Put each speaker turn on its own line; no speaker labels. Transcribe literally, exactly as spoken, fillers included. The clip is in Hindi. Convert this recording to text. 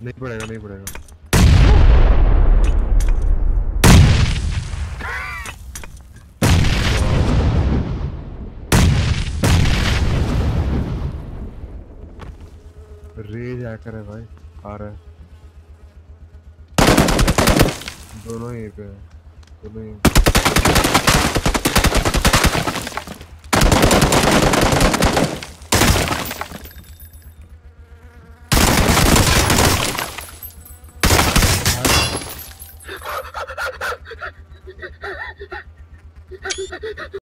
नहीं पड़ेगा, नहीं पड़ेगा। रेज हैकर है भाई। आ रहा है। दोनों यहीं पे है, दोनों यहीं।